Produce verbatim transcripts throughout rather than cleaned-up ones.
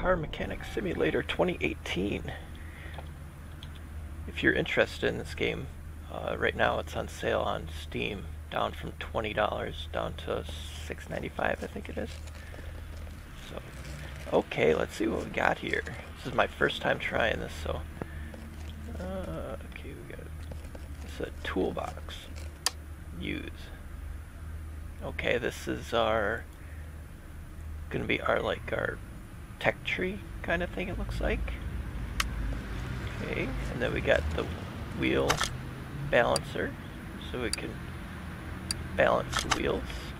Car Mechanic Simulator twenty eighteen. If you're interested in this game, uh, right now it's on sale on Steam, down from twenty dollars down to six ninety-five, I think it is. So, okay, let's see what we got here. This is my first time trying this, so uh, okay, we got it's a toolbox. Use. Okay, this is our gonna be our like our tech tree kind of thing, it looks like. Okay, and then we got the wheel balancer, so we can balance the wheels.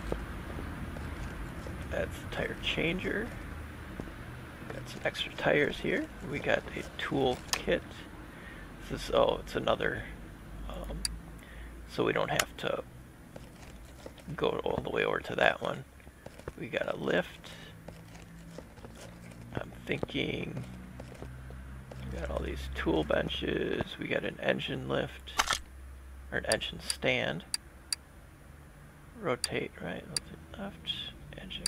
That's the tire changer. Got some extra tires here. We got a tool kit. This is, oh, it's another, um, so we don't have to go all the way over to that one. We got a lift. I'm thinking we got all these tool benches. We got an engine lift, or an engine stand. Rotate right, rotate left, engine.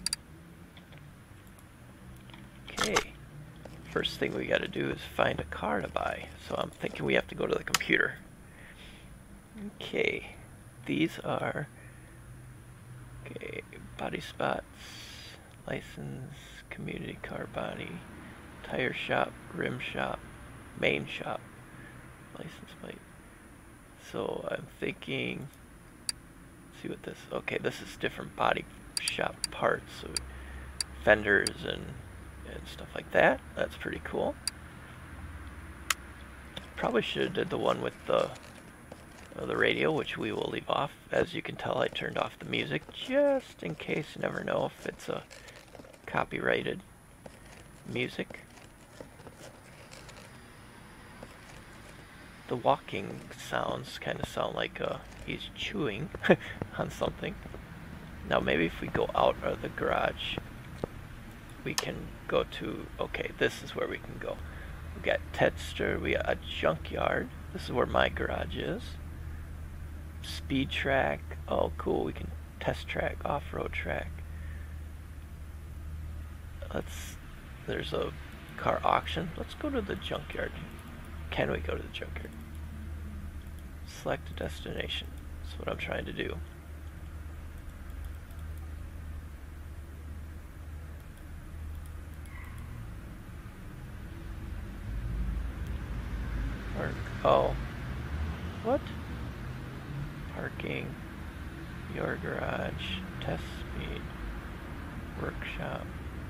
Okay, first thing we got to do is find a car to buy. So I'm thinking we have to go to the computer. Okay, these are okay body spots, license, community car body, tire shop, rim shop, main shop, license plate. So I'm thinking, let's see what this, okay, this is different body shop parts, so fenders and, and stuff like that. That's pretty cool. Probably should have did the one with the uh, the radio, which we will leave off. As you can tell, I turned off the music just in case. You never know if it's a copyrighted music. The walking sounds kind of sound like uh, he's chewing on something. Now maybe if we go out of the garage, we can go to, okay, this is where we can go. We got Tedster, we got a junkyard. This is where my garage is. Speed track, oh cool, we can test track, off-road track. Let's, there's a car auction. Let's go to the junkyard. Can we go to the junkyard? Select a destination. That's what I'm trying to do. Park. Oh. What? Parking. Your garage. Test speed. Workshop.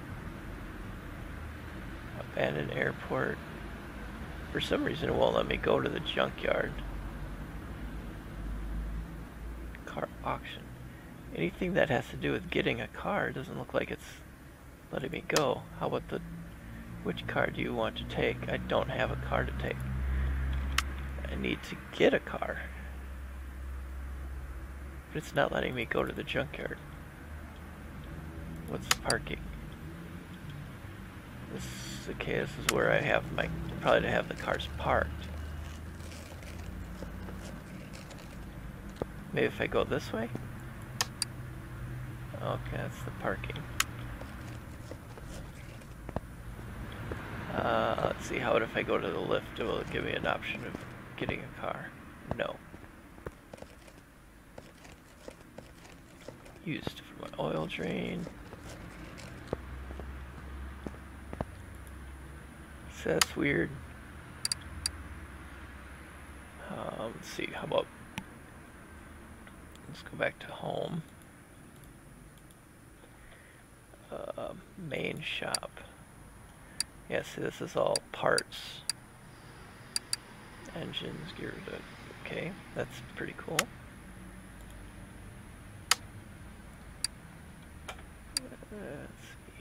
Abandoned airport. For some reason it won't let me go to the junkyard. Car auction. Anything that has to do with getting a car doesn't look like it's letting me go. How about the, which car do you want to take? I don't have a car to take. I need to get a car. But it's not letting me go to the junkyard. What's the parking? This is, okay, this is where I have my, probably to have the cars parked. Maybe if I go this way? Okay, that's the parking. Uh, let's see, how about if I go to the lift? Will it give me an option of getting a car? No. Used for my oil drain. So that's weird. Um, let's see, how about, let's go back to home. Uh, main shop. Yeah, see, this is all parts. Engines, gear, okay, that's pretty cool. Let's see.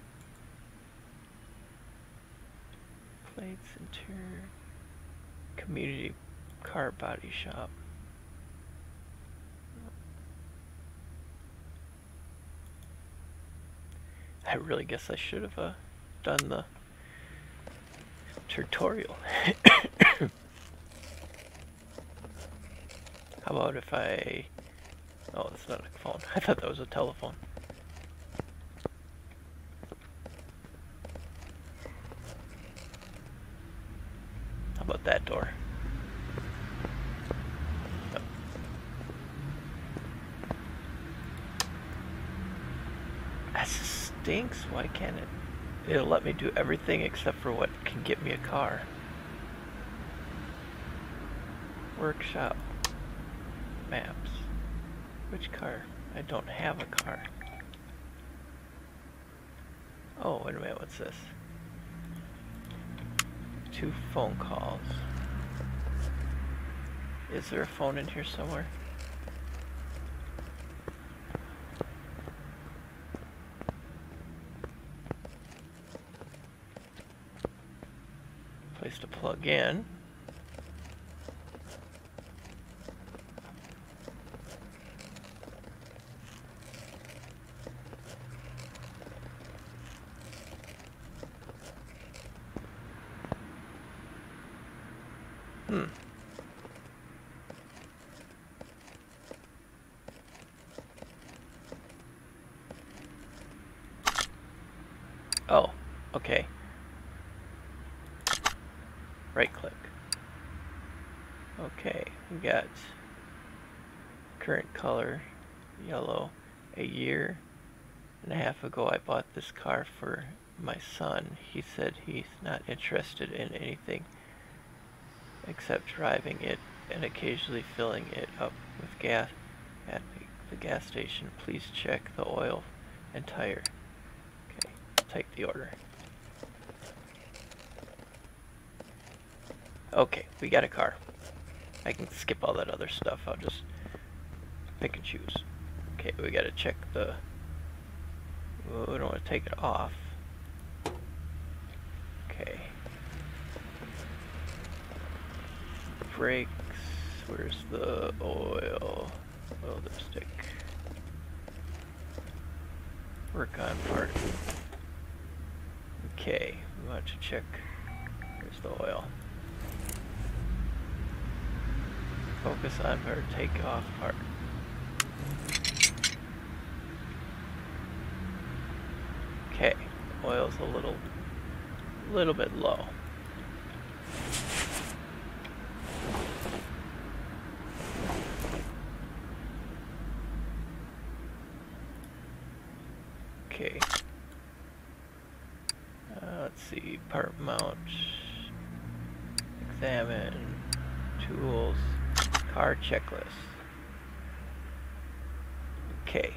Plates, interior, community car body shop. I really guess I should have uh, done the tutorial. How about if I... Oh, that's not a phone. I thought that was a telephone. not that door. No. That stinks. Why can't it? It'll let me do everything except for what can get me a car. Workshop. Maps. Which car? I don't have a car. Oh, wait a minute, what's this? Two phone calls. Is there a phone in here somewhere? Place to plug in. Hmm. Oh, okay. Right click. Okay, we got current color, yellow. A year and a half ago I bought this car for my son. He said he's not interested in anything except driving it and occasionally filling it up with gas at the gas station. Please check the oil and tire. Okay, take the order. Okay, we got a car. I can skip all that other stuff. I'll just pick and choose. Okay, we gotta check the... Well, we don't want to take it off. Okay. Brakes. Where's the oil? Oil dipstick. Work on part. Okay, we want to check. Here's the oil. Focus on part. Take off part. Okay, oil's a little, little bit low. Okay. Uh, let's see, part mount, examine, tools, car checklist. Okay.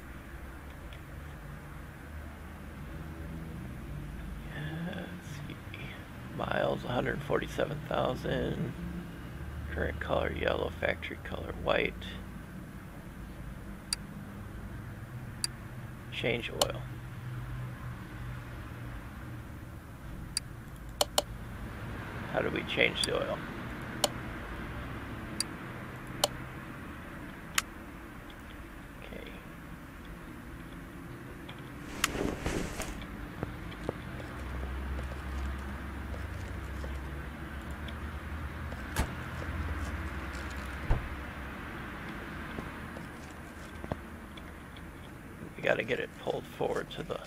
Miles, one hundred forty-seven thousand. Current color, yellow. Factory color, white. Change oil. How do we change the oil? Okay. Got to get it pulled forward to the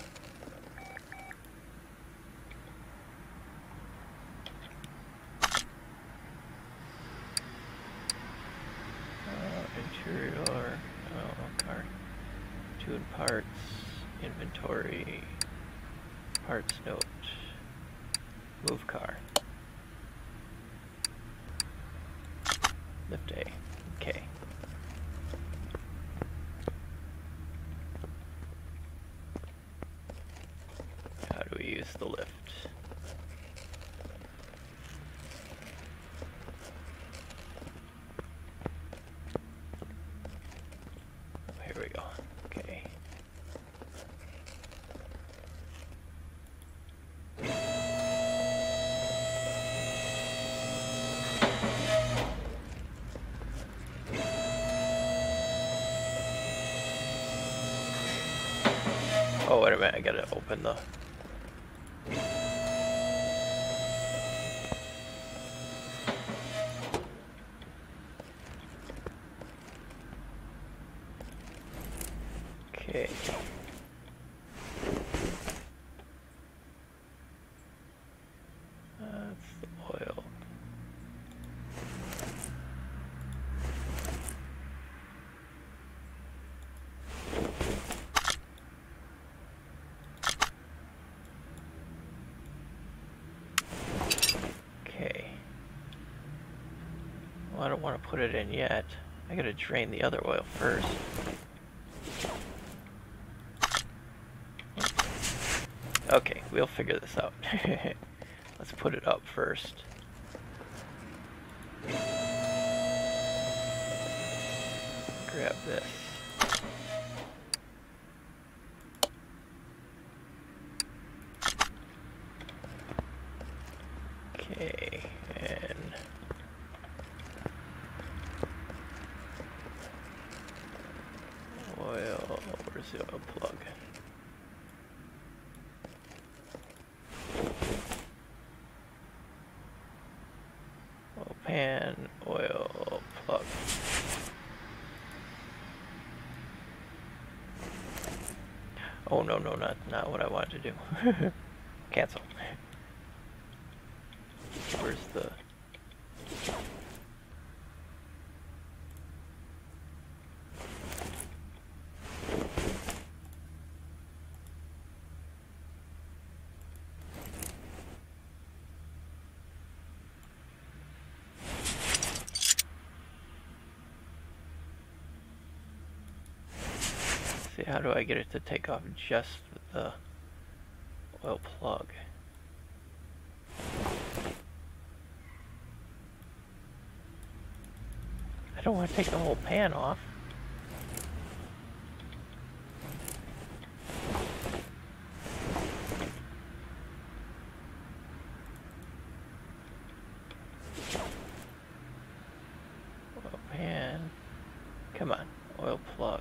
uh, interior, oh, car, tune parts, inventory, parts note, move car, lift A, okay. Use the lift. Oh, here we go. Okay. Oh, wait a minute. I gotta open the... Okay. That's the oil. I don't want to put it in yet. I gotta drain the other oil first. Okay, we'll figure this out. Let's put it up first. Grab this. Okay, and oil, where's the oil plug? Oil pan, oil plug. Oh no, no, not, not what I wanted to do. Cancel. Where's the... See, how do I get it to take off just the oil plug? I don't want to take the whole pan off. Oil pan. Come on, oil plug.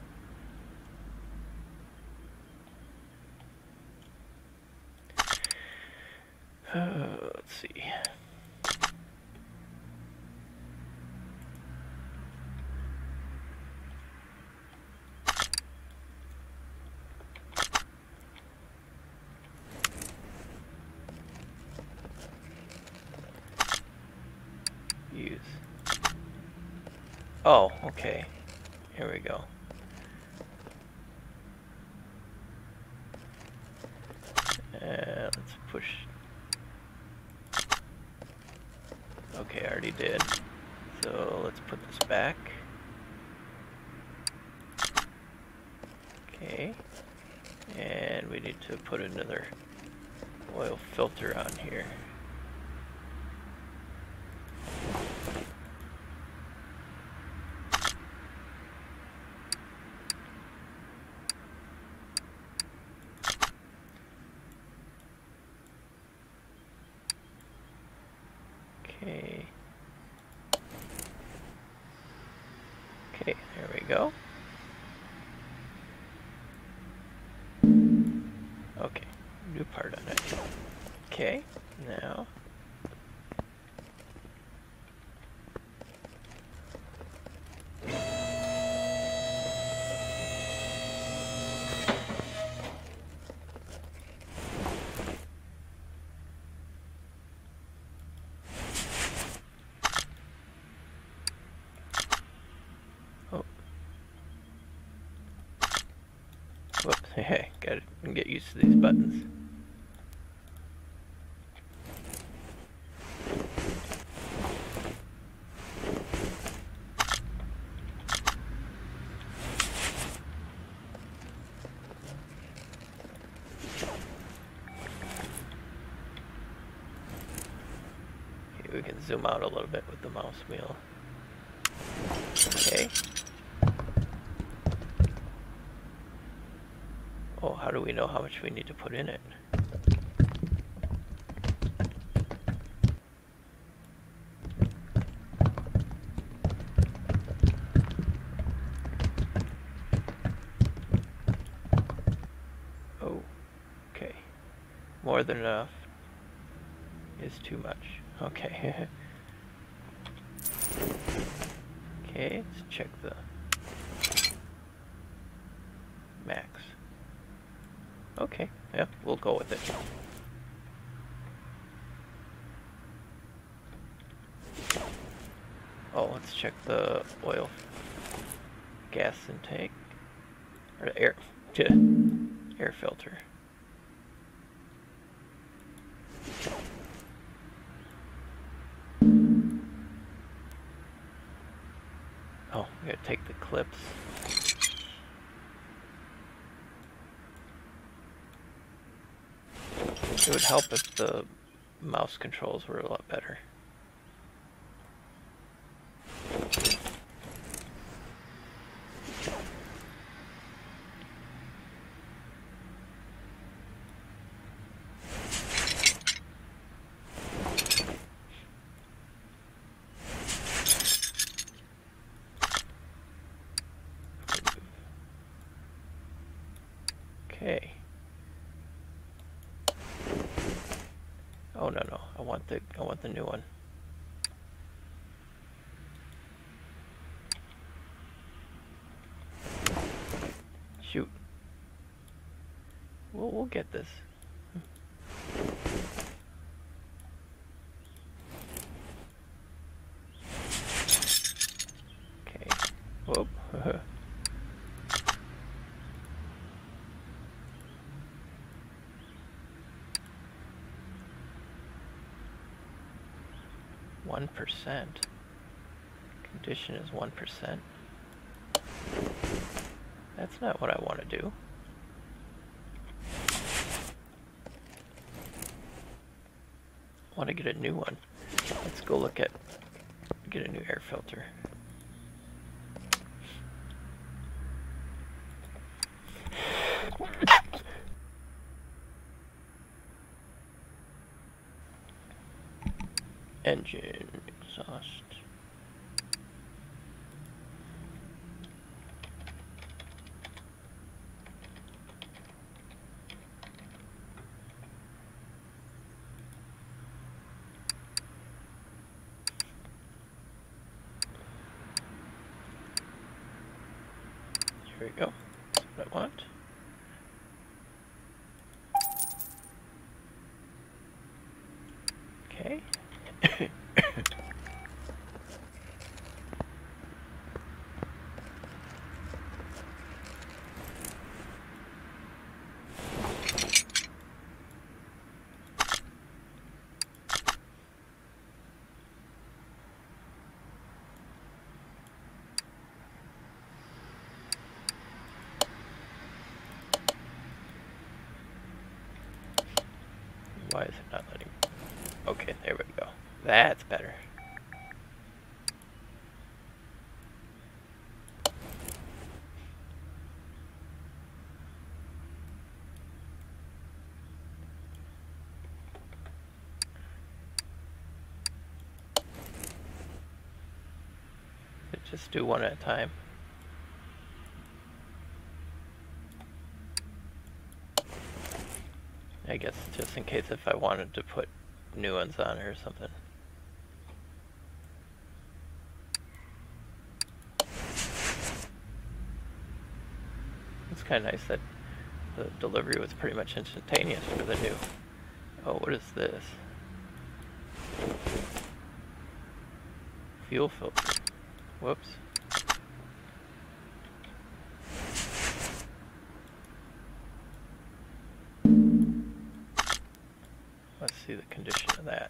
Uh, let's see. Use. Oh, okay. Here we go. Uh, let's push. Okay, I already did. So let's put this back. Okay. And we need to put another oil filter on here. Okay. Okay, there we go. Okay, new part on it. Okay, now. Whoops, hey, gotta get used to these buttons. Okay, we can zoom out a little bit with the mouse wheel. Okay. Oh, how do we know how much we need to put in it? Oh, okay. More than enough is too much. Okay. Okay, let's check the max. Okay, yeah, we'll go with it. Oh, let's check the oil gas intake or air air filter. to take the clips. It would help if the mouse controls were a lot better. Okay. Oh no no! I want the I want the new one. Shoot. We'll we'll get this. Okay. Whoop. One percent. Condition is one percent. That's not what I want to do. I want to get a new one. Let's go look at get a new air filter. Engine, exhaust. Here we go. That's what I want. Okay. Why is it not letting? Okay, there we go. That's better. Just do one at a time. I guess just in case if I wanted to put new ones on or something. It's kind of nice that the delivery was pretty much instantaneous for the new. Oh, what is this? Fuel filter. Whoops. Let's see the condition of that.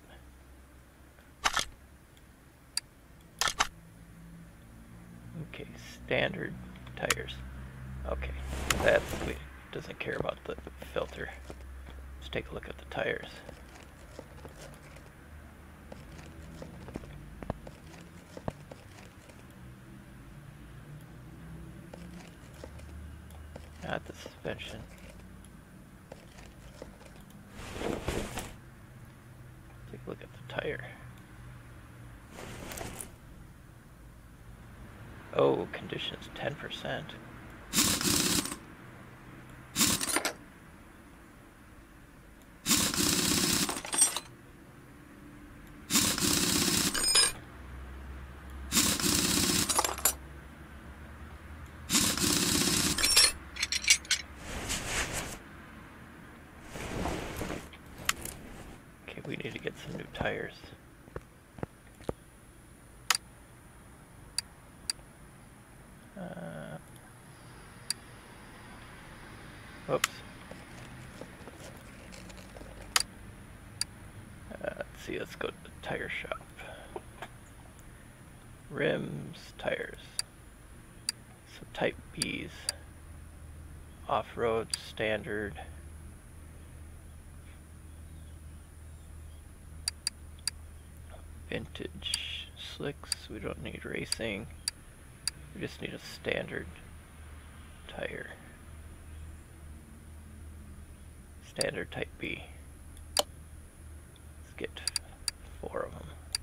Okay, standard tires. Okay, that's we doesn't care about the filter. Let's take a look at the tires. Not the suspension. Take a look at the tire. Oh, conditions ten percent. We need to get some new tires. Uh, whoops. Uh, let's see, let's go to the tire shop. Rims, tires. So type B's. Off-road, standard. Vintage, slicks, we don't need racing. We just need a standard tire. Standard type B. Let's get four of them.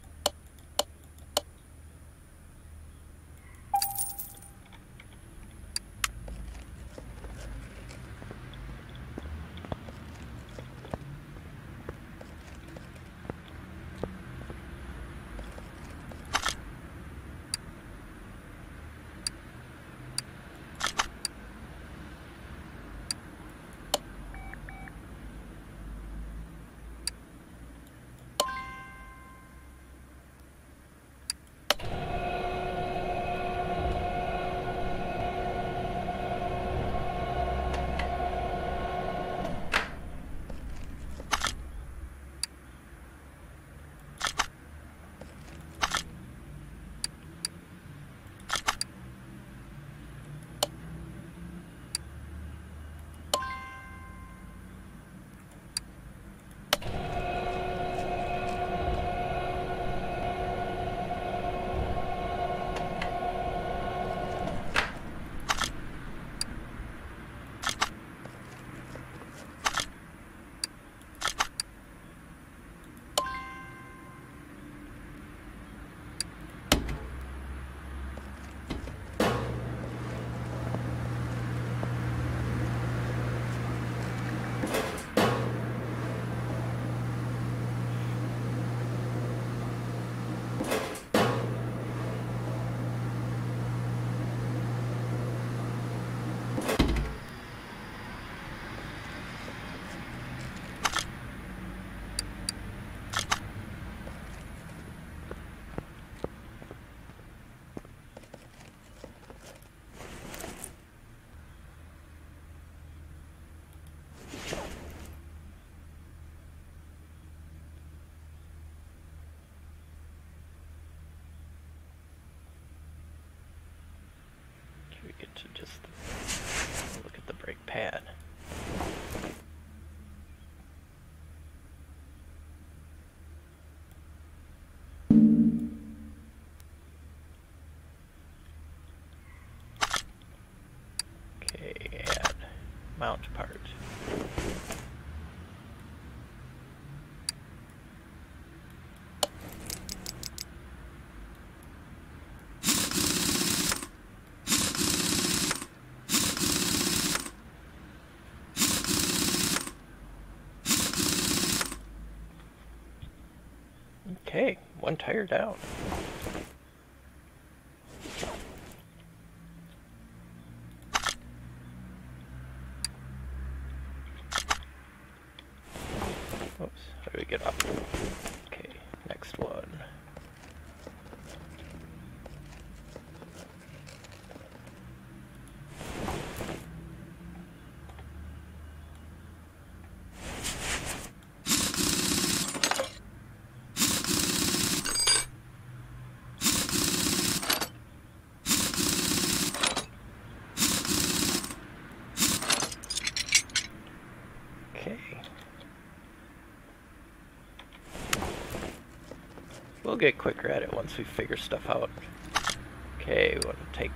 We get to just look at the brake pad. Okay, add mount part. Okay, one tire down. Oops, how do we get up? Okay, next one. We'll get quicker at it once we figure stuff out. Okay, we want to take...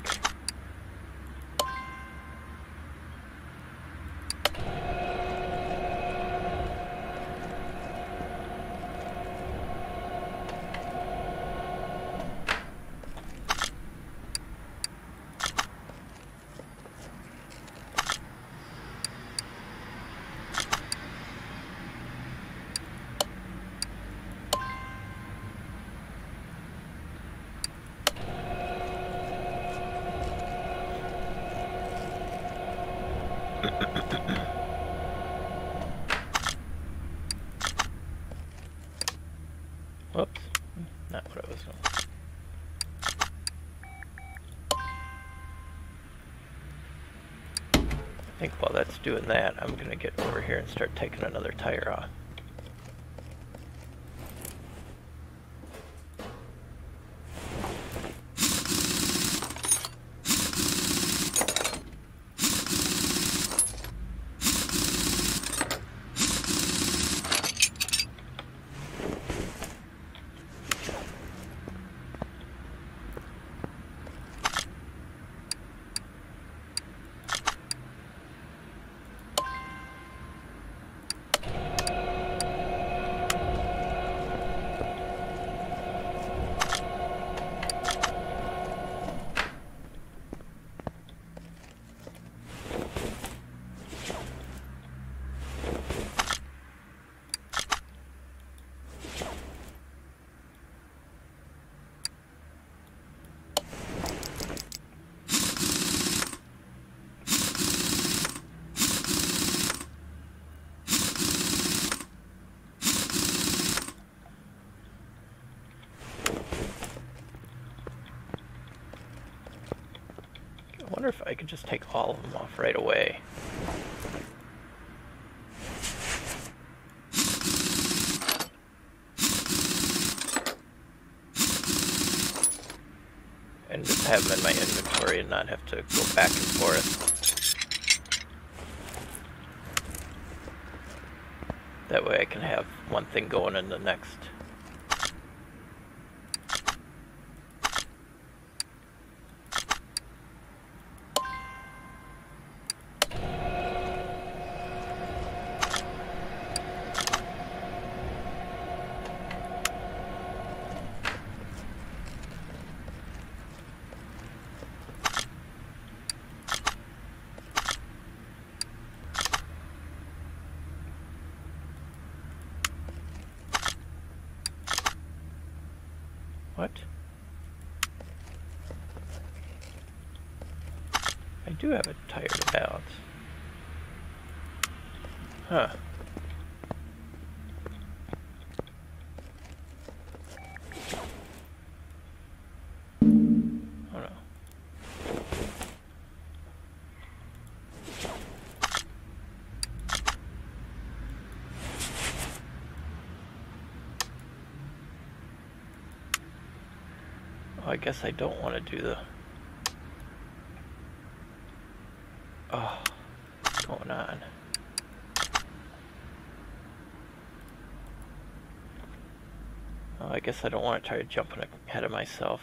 Whoops, not what I was doing. I think while that's doing that, I'm going to get over here and start taking another tire off. I wonder if I could just take all of them off right away. And just have them in my inventory and not have to go back and forth. That way I can have one thing going in the next. What? I do have a tire to balance. Huh. Oh no. Oh, I guess I don't want to do the... Oh, what's going on? Oh, I guess I don't want to try jumping ahead of myself.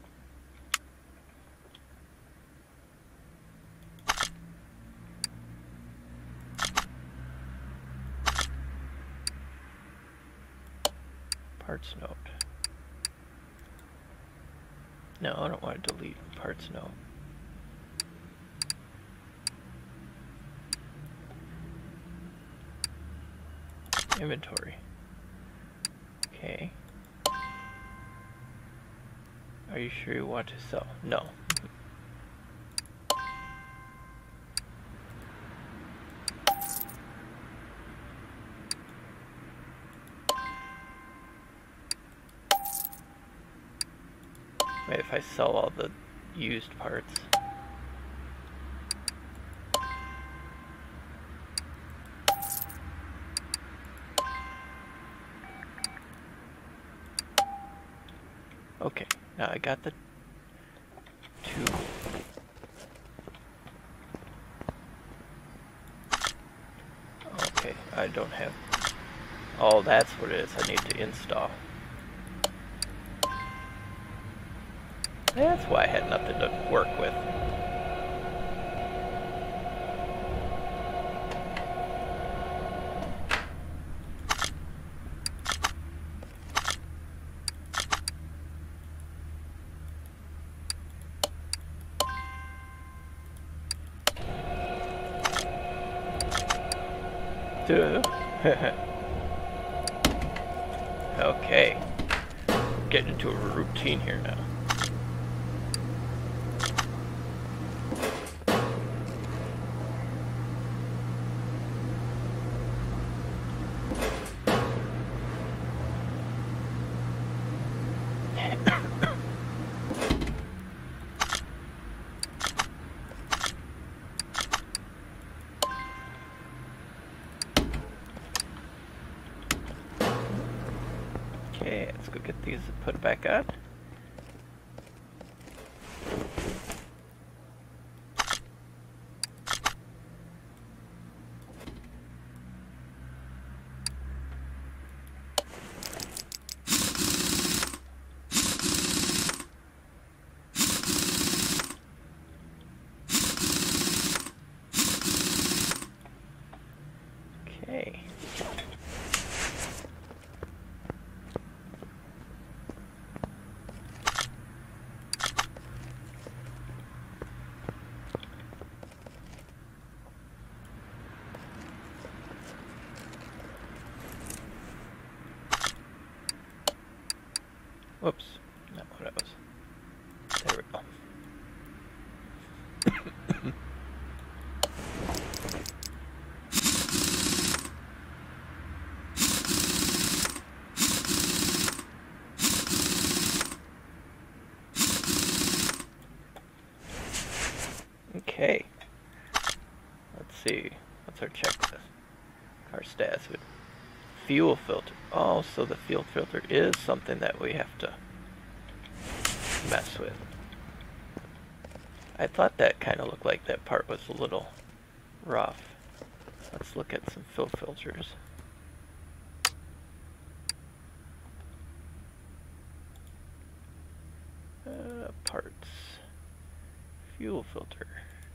Parts note. No, I don't want to delete parts note. Inventory. Okay. Are you sure you want to sell? No. Wait, if I sell all the used parts. Okay, now I got the two. Okay, I don't have... Oh, that's what it is. I need to install. That's why I had nothing to work with. Okay, getting into a routine here now. Okay, let's go get these put back on. Okay. Whoops, not what I was. There we go. Okay. Let's see. What's our checklist? Car stats with fuel filter. Oh, so the fuel filter is something that we have to mess with. I thought that kind of looked like that part was a little rough. Let's look at some fuel filters. Uh, parts. Fuel filter.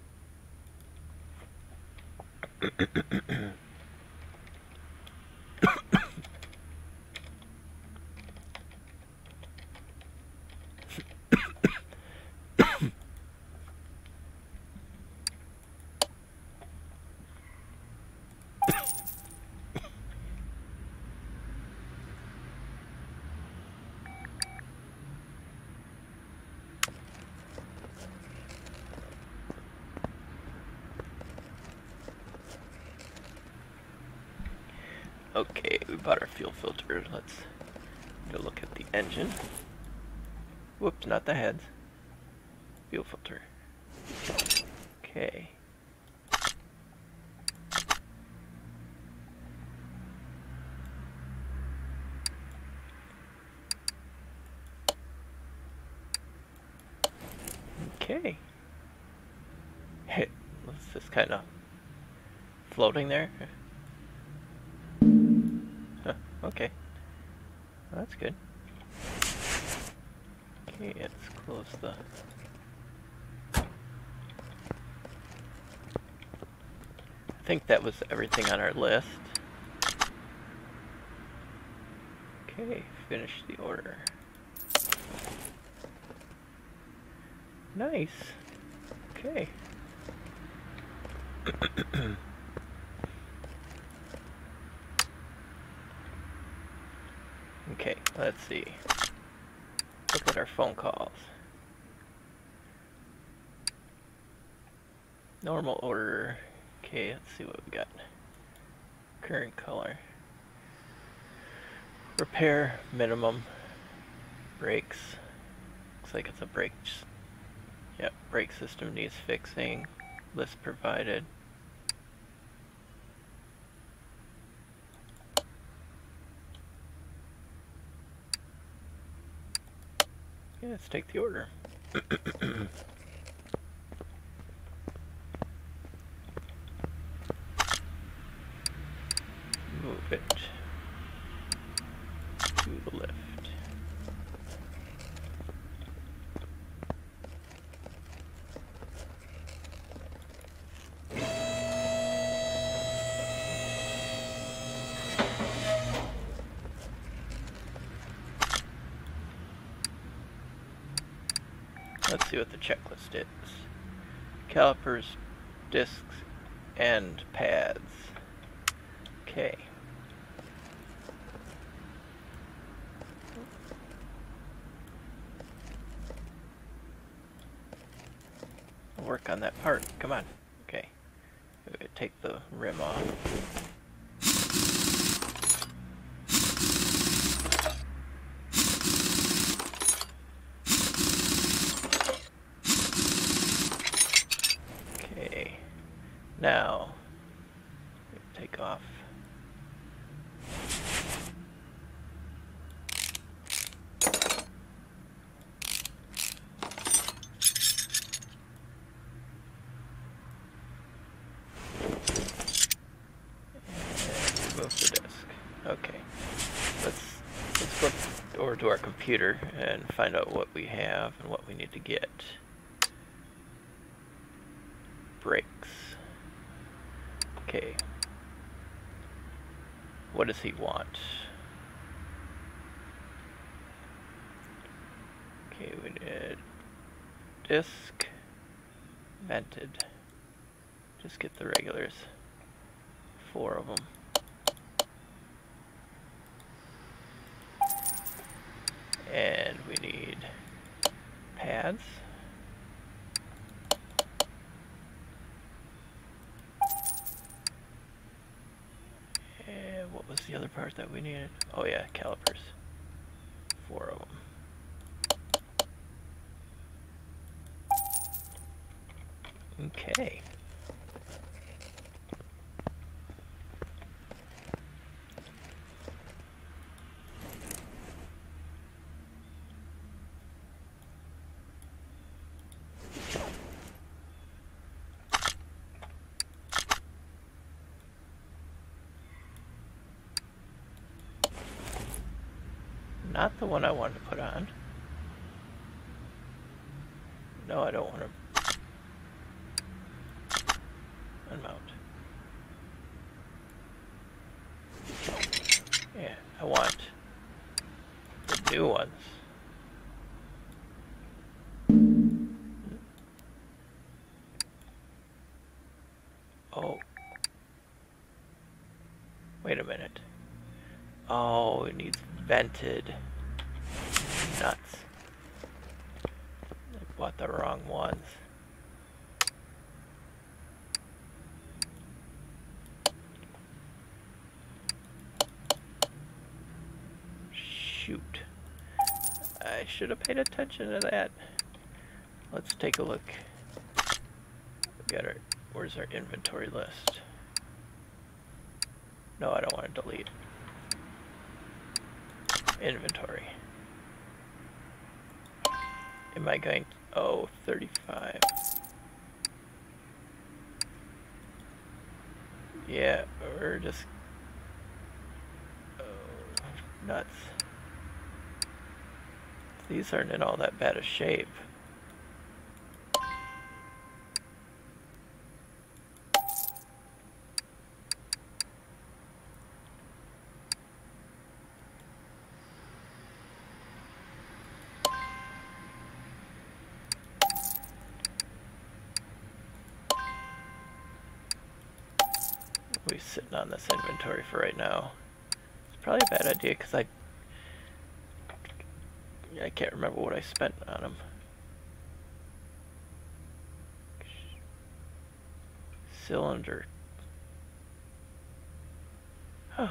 Okay, we bought our fuel filter. Let's go look at the engine. Whoops, not the heads. Fuel filter. Okay. Okay. Hey, it's just kind of floating there. Huh, okay. Well, that's good. Okay, let's close the... I think that was everything on our list. Okay, finish the order. Nice. Okay. Okay, let's see. Look at our phone calls. Normal order. Okay, let's see what we got. Current color. Repair minimum. Brakes. Looks like it's a brake. Yep, brake system needs fixing. List provided. Yeah, let's take the order. Move it to the left. Let's see what the checklist is. Calipers, discs, and pads. Okay. Work on that part. Come on. Okay. We're gonna take the rim off. Now, take off. And remove the disk. Okay. Let's let's go over to our computer and find out what we have and what we need to get. Brakes. Okay. What does he want? Okay, we did disc, vented. Just get the regulars. Four of them. And we need pads. And what was the other part that we needed? Oh yeah, calipers. Four of them. Okay. Not the one I wanted to put on. No, I don't want to unmount. Yeah, I want the new ones. Oh. Wait a minute. Oh, it needs vented. Nuts. I bought the wrong ones. Shoot. I should have paid attention to that. Let's take a look. We got our, where's our inventory list? No, I don't want to delete. Inventory. Am I going to, oh, thirty-five. Yeah, we're just, oh, nuts. These aren't in all that bad a shape. We're sitting on this inventory for right now. It's probably a bad idea because I I can't remember what I spent on them. Cylinder. Huh.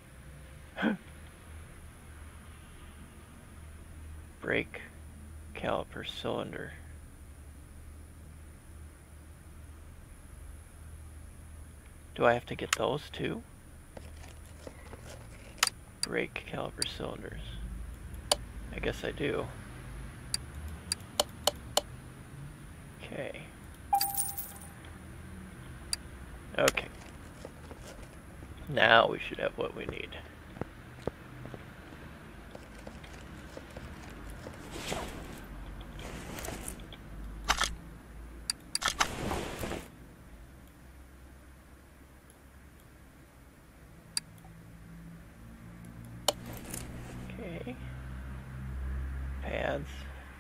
Brake caliper cylinder. Do I have to get those too? Brake caliper cylinders. I guess I do. Okay. Okay. Now we should have what we need. Okay. Pads.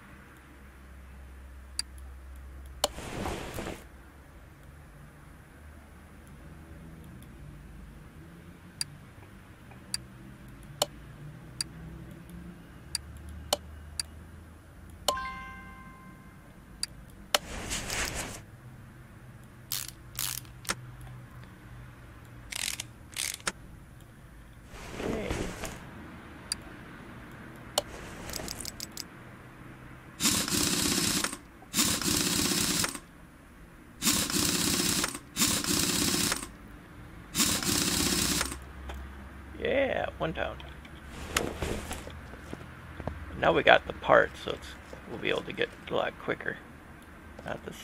Yeah, one down. Now we got the part, so it's, we'll be able to get a lot quicker. Not this.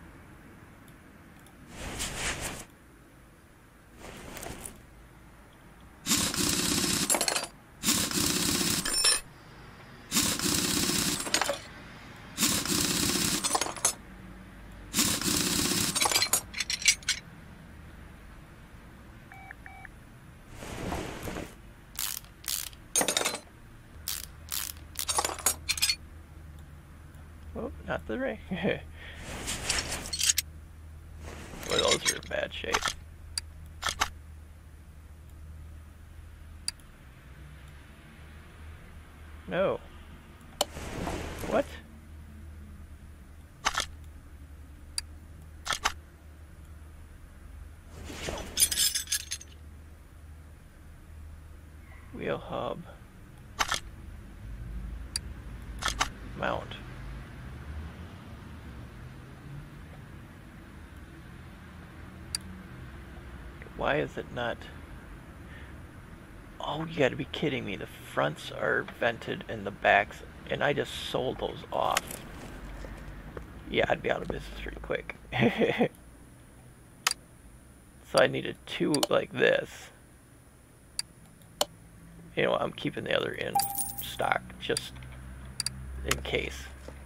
Oh, not the ring. Boy, those are in bad shape. No. What? Wheel hub. Mount. Why is it not? Oh, you gotta be kidding me. The fronts are vented and the backs, and I just sold those off. Yeah, I'd be out of business pretty quick. So I needed two like this. You know, I'm keeping the other in stock just in case.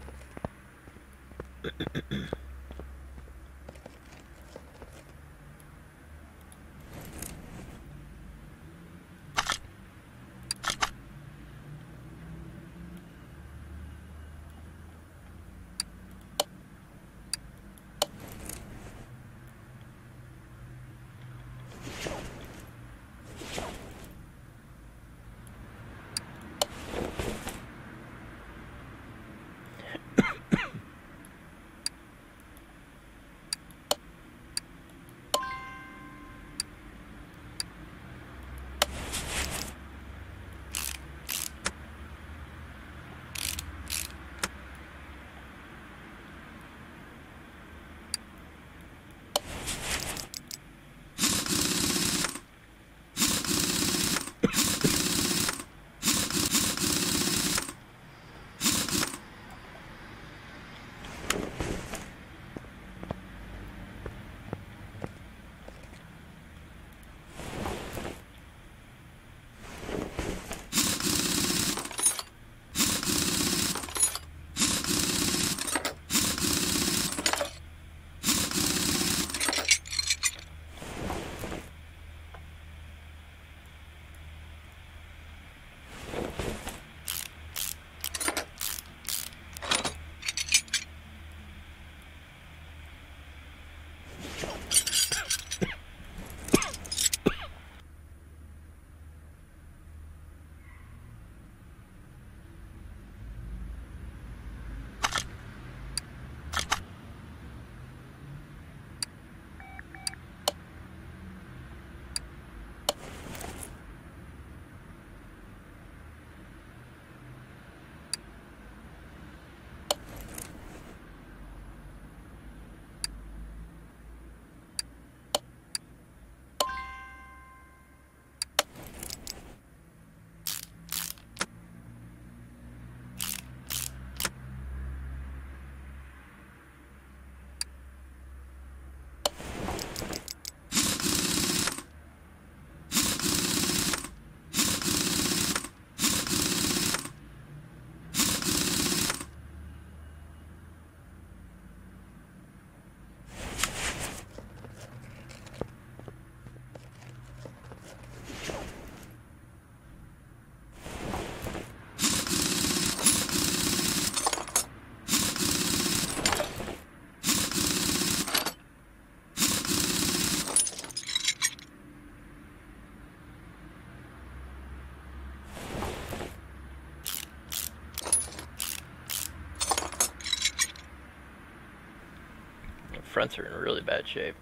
Fronts are in really bad shape.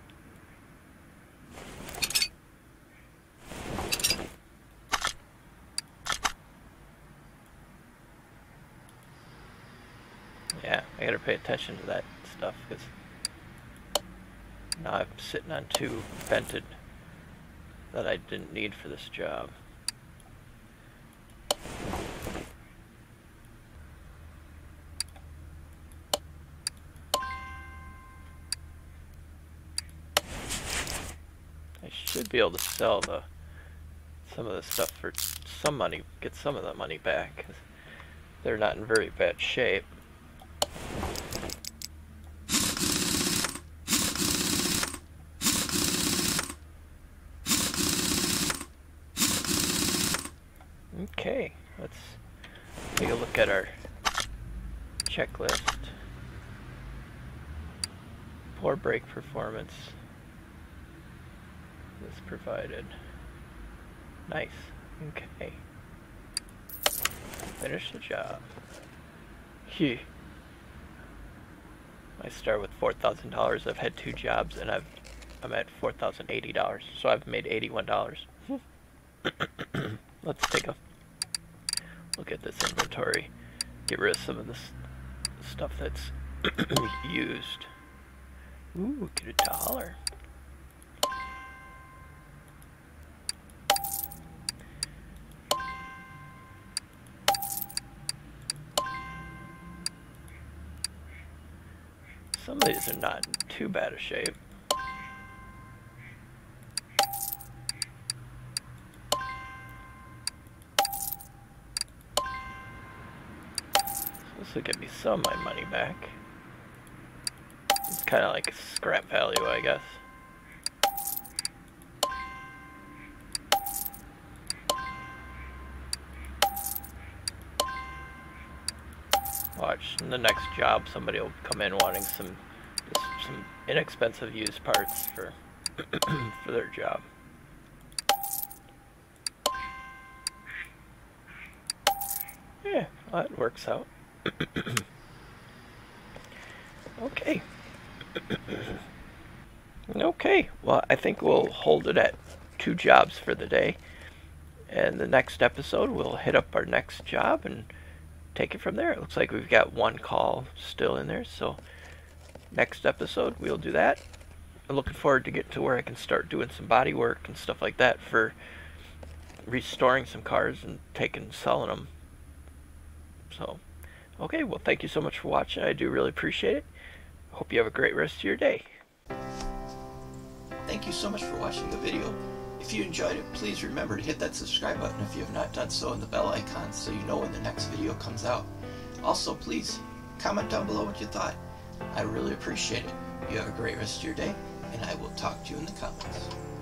Yeah, I gotta pay attention to that stuff because now I'm sitting on two vented that I didn't need for this job. Should be able to sell the some of the stuff for some money, get some of the money back, 'cause they're not in very bad shape. Okay, let's take a look at our checklist. Poor brake performance is provided. Nice. Okay. Finish the job. Phew. I start with four thousand dollars. I've had two jobs and I've I'm at four thousand eighty dollars. So I've made eighty-one dollars. Let's take a look at this inventory. Get rid of some of this stuff that's used. Ooh, get a dollar. Some of these are not in too bad a shape. This will give me some of my money back. It's kind of like scrap value, I guess. Watch, in the next job somebody will come in wanting some just some inexpensive used parts for for their job. Yeah, well, that works out. Okay. Okay, well, I think we'll hold it at two jobs for the day. And the next episode, we'll hit up our next job and take it from there. It looks like we've got one call still in there, so next episode, we'll do that. I'm looking forward to getting to where I can start doing some body work and stuff like that for restoring some cars and taking and selling them. So, okay, well, thank you so much for watching. I do really appreciate it. Hope you have a great rest of your day. Thank you so much for watching the video. If you enjoyed it, please remember to hit that subscribe button if you have not done so, and the bell icon so you know when the next video comes out. Also, please comment down below what you thought. I really appreciate it. You have a great rest of your day, and I will talk to you in the comments.